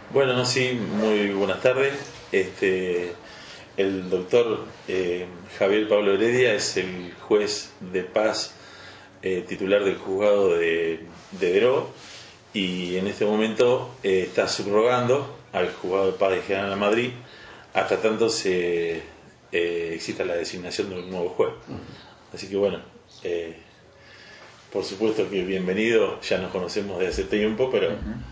Bueno, sí, muy buenas tardes. El doctor Javier Pablo Heredia es el juez de paz titular del juzgado de Deró, y en este momento está subrogando al juzgado de paz de General Madrid hasta tanto exista la designación de un nuevo juez. Así que bueno, por supuesto que bienvenido, ya nos conocemos de hace tiempo, pero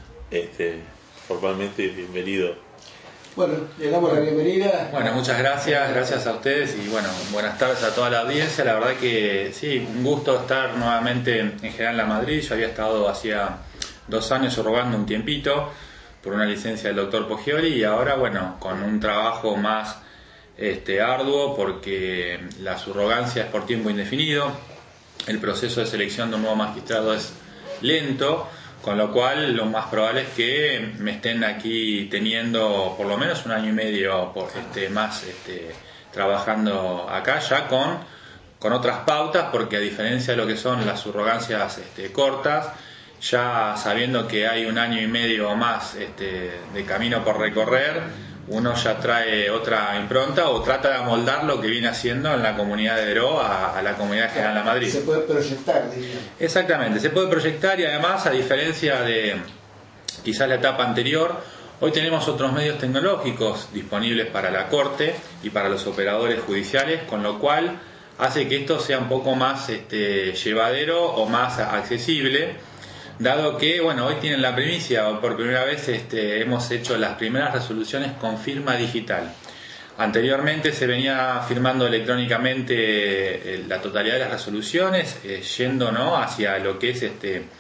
formalmente bienvenido. Bueno, le damos la bienvenida. Bueno, muchas gracias a ustedes y bueno, buenas tardes a toda la audiencia. La verdad que sí, un gusto estar nuevamente en General Madrid. Yo había estado hacía 2 años subrogando un tiempito por una licencia del doctor Poggioli, y ahora bueno, con un trabajo más arduo, porque la subrogancia es por tiempo indefinido, el proceso de selección de un nuevo magistrado es lento, con lo cual lo más probable es que me estén aquí teniendo por lo menos 1 año y medio más trabajando acá ya con otras pautas, porque a diferencia de lo que son las subrogancias cortas, ya sabiendo que hay 1 año y medio o más de camino por recorrer, uno ya trae otra impronta o trata de amoldar lo que viene haciendo en la comunidad de Deró a la comunidad de General Madrid. Se puede proyectar, diría. Exactamente, se puede proyectar, y además, a diferencia de quizás la etapa anterior, hoy tenemos otros medios tecnológicos disponibles para la Corte y para los operadores judiciales, con lo cual hace que esto sea un poco más llevadero o más accesible, dado que bueno, hoy tienen la primicia, por primera vez hemos hecho las primeras resoluciones con firma digital. Anteriormente se venía firmando electrónicamente la totalidad de las resoluciones, yendo hacia lo que es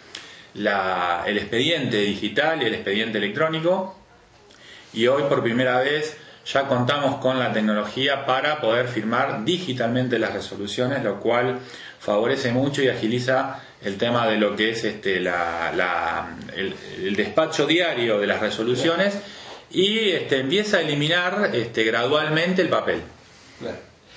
el expediente digital y el expediente electrónico, y hoy por primera vez ya contamos con la tecnología para poder firmar digitalmente las resoluciones, lo cual favorece mucho y agiliza el tema de lo que es el despacho diario de las resoluciones, y empieza a eliminar gradualmente el papel. Claro.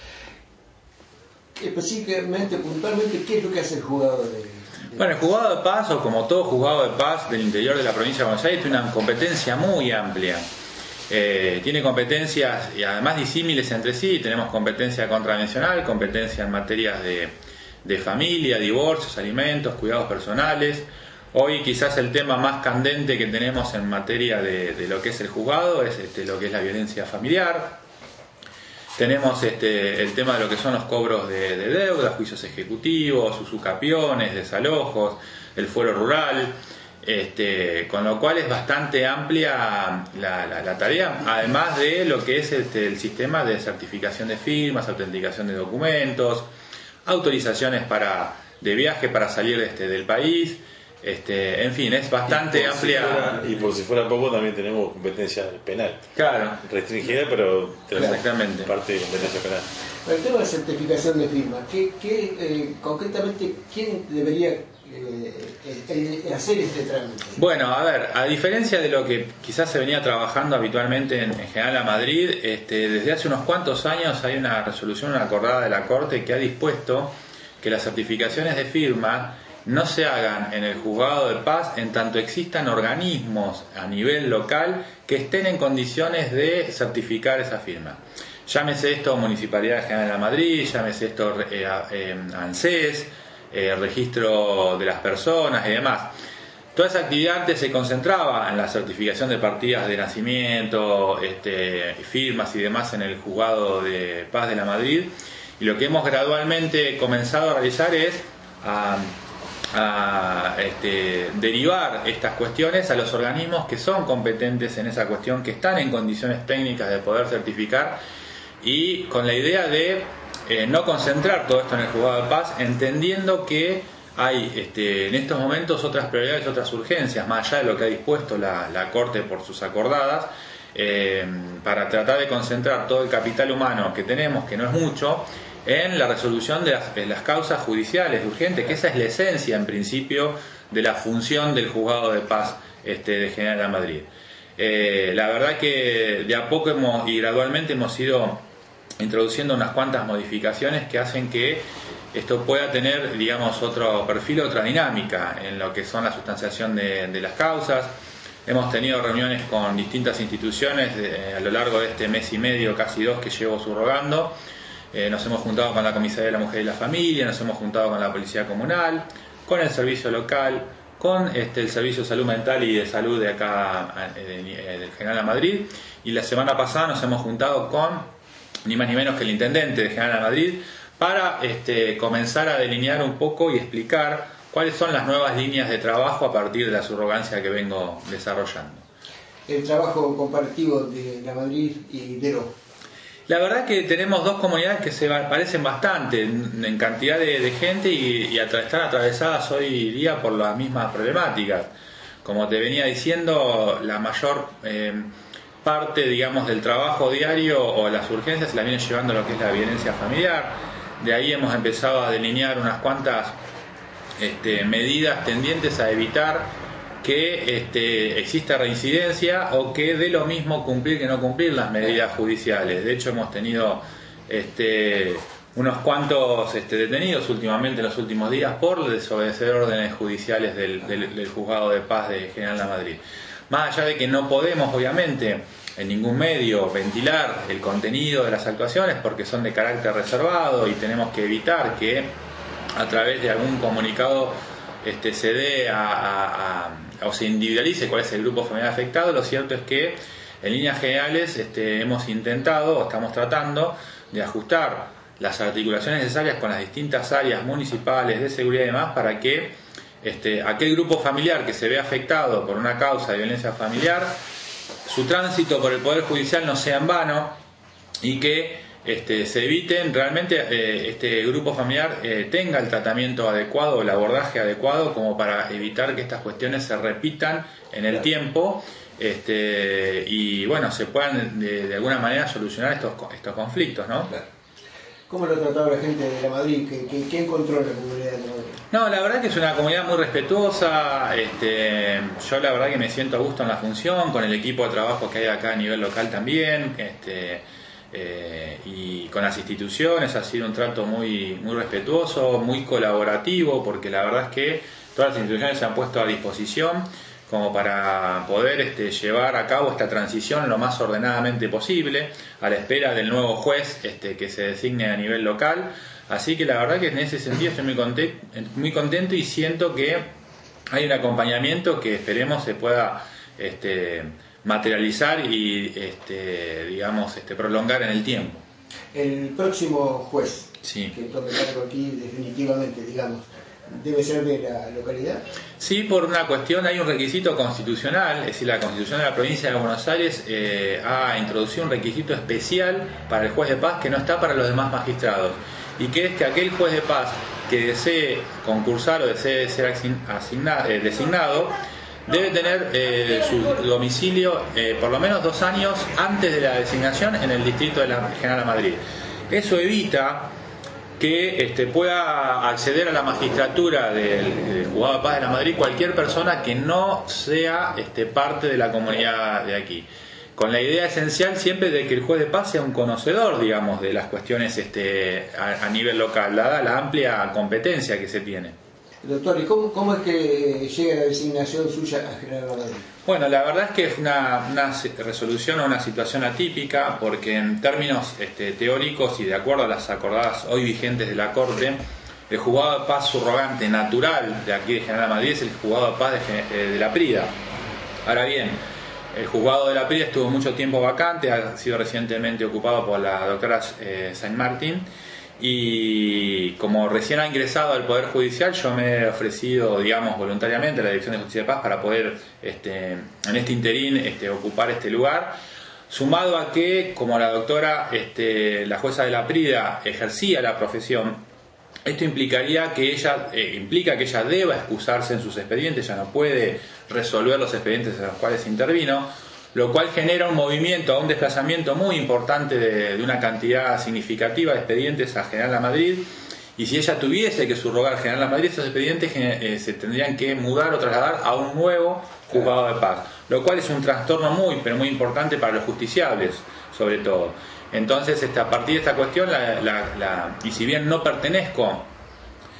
Específicamente, puntualmente, ¿qué es lo que hace el juzgado Bueno, el juzgado de paz, o como todo juzgado de paz del interior de la provincia de Buenos Aires, tiene una competencia muy amplia. Tiene competencias y además disímiles entre sí. Tenemos competencia contravencional, competencia en materias de familia, divorcios, alimentos, cuidados personales. Hoy quizás el tema más candente que tenemos en materia de lo que es el juzgado es lo que es la violencia familiar. Tenemos el tema de lo que son los cobros de deudas, juicios ejecutivos, usucapiones, desalojos, el fuero rural. Con lo cual es bastante amplia la tarea, además de lo que es el sistema de certificación de firmas, autenticación de documentos, autorizaciones de viaje para salir del país. En fin, es bastante amplia. Y por si fuera poco, también tenemos competencia penal. Claro. Restringida, pero tenemos exactamente parte de competencia penal. El tema de certificación de firma, concretamente, ¿quién debería hacer este trámite? Bueno, a ver, a diferencia de lo que quizás se venía trabajando habitualmente en General Madrid, desde hace unos cuantos años hay una resolución acordada de la Corte que ha dispuesto que las certificaciones de firma no se hagan en el juzgado de paz en tanto existan organismos a nivel local que estén en condiciones de certificar esa firma. Llámese esto Municipalidad General de Madrid, llámese esto ANSES, registro de las personas y demás. Toda esa actividad antes se concentraba en la certificación de partidas de nacimiento, firmas y demás en el juzgado de paz de la Madrid, y lo que hemos gradualmente comenzado a realizar es derivar estas cuestiones a los organismos que son competentes en esa cuestión, que están en condiciones técnicas de poder certificar, y con la idea de no concentrar todo esto en el juzgado de paz, entendiendo que hay en estos momentos otras prioridades, otras urgencias, más allá de lo que ha dispuesto la Corte por sus acordadas, para tratar de concentrar todo el capital humano que tenemos, que no es mucho, en la resolución de las causas judiciales urgentes, que esa es la esencia en principio de la función del juzgado de paz de General de Madrid. La verdad que de a poco y gradualmente hemos ido introduciendo unas cuantas modificaciones que hacen que esto pueda tener, digamos, otro perfil, otra dinámica en lo que son la sustanciación de las causas. Hemos tenido reuniones con distintas instituciones a lo largo de este mes y medio, casi 2, que llevo subrogando. Nos hemos juntado con la Comisaría de la Mujer y la Familia, nos hemos juntado con la Policía Comunal, con el Servicio Local, con el Servicio de Salud Mental y de Salud de acá, del General Madrid, y la semana pasada nos hemos juntado con ni más ni menos que el Intendente de General Madrid para comenzar a delinear un poco y explicar cuáles son las nuevas líneas de trabajo a partir de la subrogancia que vengo desarrollando. El trabajo comparativo de La Madrid y Deró. La verdad que tenemos dos comunidades que se parecen bastante en cantidad de gente y están atravesadas hoy día por las mismas problemáticas. Como te venía diciendo, la mayor parte, digamos, del trabajo diario o las urgencias se la viene llevando lo que es la violencia familiar. De ahí hemos empezado a delinear unas cuantas medidas tendientes a evitar que exista reincidencia o que dé lo mismo cumplir que no cumplir las medidas judiciales. De hecho, hemos tenido unos cuantos detenidos últimamente en los últimos días por desobedecer órdenes judiciales del Juzgado de Paz de General Madrid. Más allá de que no podemos, obviamente, en ningún medio ventilar el contenido de las actuaciones porque son de carácter reservado y tenemos que evitar que a través de algún comunicado se dé o se individualice cuál es el grupo familiar afectado. Lo cierto es que en líneas generales hemos intentado o estamos tratando de ajustar las articulaciones necesarias con las distintas áreas municipales de seguridad y demás para que aquel grupo familiar que se ve afectado por una causa de violencia familiar, su tránsito por el Poder Judicial no sea en vano y que se eviten realmente este grupo familiar tenga el tratamiento adecuado, el abordaje adecuado como para evitar que estas cuestiones se repitan en el tiempo y bueno, se puedan de alguna manera solucionar estos conflictos, ¿no? ¿Cómo lo ha tratado la gente de La Madrid? ¿Qué encontró en la comunidad de La Madrid? No, la verdad que es una comunidad muy respetuosa. Yo la verdad que me siento a gusto en la función, con el equipo de trabajo que hay acá a nivel local también. Y con las instituciones ha sido un trato muy respetuoso, muy colaborativo, porque la verdad es que todas las instituciones se han puesto a disposición como para poder llevar a cabo esta transición lo más ordenadamente posible, a la espera del nuevo juez que se designe a nivel local. Así que la verdad que en ese sentido estoy muy contento y siento que hay un acompañamiento que esperemos se pueda materializar y prolongar en el tiempo. El próximo juez, sí, que tome cargo aquí definitivamente, digamos, ¿debe ser de la localidad? Sí, por una cuestión, hay un requisito constitucional, es decir, la Constitución de la Provincia de Buenos Aires ha introducido un requisito especial para el juez de paz que no está para los demás magistrados, y que es que aquel juez de paz que desee concursar o desee ser designado debe tener su domicilio por lo menos 2 años antes de la designación en el distrito de la General Madrid. Eso evita que pueda acceder a la magistratura del Juzgado de Paz de la Madrid cualquier persona que no sea parte de la comunidad de aquí, con la idea esencial siempre de que el juez de paz sea un conocedor, digamos, de las cuestiones a nivel local, dada la amplia competencia que se tiene. Doctor, ¿y cómo es que llega la designación suya a General Madrid? Bueno, la verdad es que es una resolución o una situación atípica, porque en términos teóricos y de acuerdo a las acordadas hoy vigentes de la Corte, el juzgado de paz subrogante natural de aquí de General Madrid es el juzgado de paz de La Prida. Ahora bien, el juzgado de La Prida estuvo mucho tiempo vacante, ha sido recientemente ocupado por la doctora Saint Martin, y como recién ha ingresado al Poder Judicial, yo me he ofrecido, digamos, voluntariamente a la Dirección de Justicia de Paz para poder, en este interín, ocupar este lugar, sumado a que, como la doctora, la jueza de La Prida ejercía la profesión, esto implica que ella deba excusarse en sus expedientes, ella no puede resolver los expedientes en los cuales intervino, lo cual genera un movimiento, un desplazamiento muy importante de una cantidad significativa de expedientes a General Madrid, y si ella tuviese que subrogar a General Madrid, esos expedientes se tendrían que mudar o trasladar a un nuevo juzgado de paz, lo cual es un trastorno pero muy importante para los justiciables, sobre todo. Entonces, a partir de esta cuestión, y si bien no pertenezco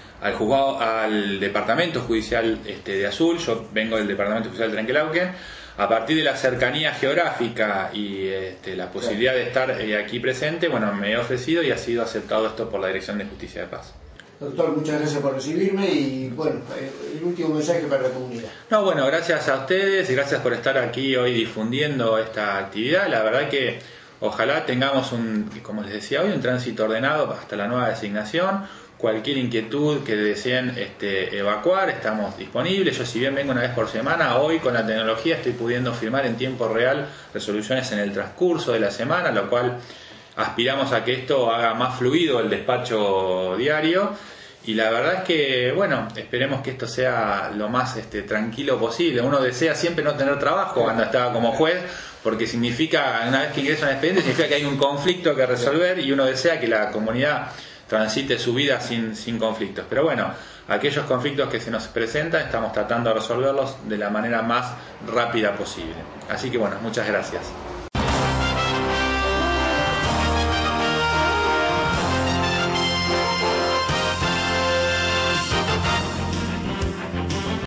al departamento judicial de Azul, yo vengo del departamento judicial de Trenquelauquen, a partir de la cercanía geográfica y la posibilidad de estar aquí presente, bueno, me he ofrecido y ha sido aceptado esto por la Dirección de Justicia de Paz. Doctor, muchas gracias por recibirme y bueno, el último mensaje para la comunidad. No, bueno, gracias a ustedes y gracias por estar aquí hoy difundiendo esta actividad. La verdad que ojalá tengamos como les decía hoy, un tránsito ordenado hasta la nueva designación. Cualquier inquietud que deseen evacuar, estamos disponibles. Yo, si bien vengo una vez por semana, hoy con la tecnología estoy pudiendo firmar en tiempo real resoluciones en el transcurso de la semana, lo cual aspiramos a que esto haga más fluido el despacho diario. Y la verdad es que, bueno, esperemos que esto sea lo más tranquilo posible. Uno desea siempre no tener trabajo cuando estaba como juez, porque significa, una vez que ingresa un expediente, significa que hay un conflicto que resolver y uno desea que la comunidad transite su vida sin conflictos. Pero bueno, aquellos conflictos que se nos presentan estamos tratando de resolverlos de la manera más rápida posible. Así que bueno, muchas gracias.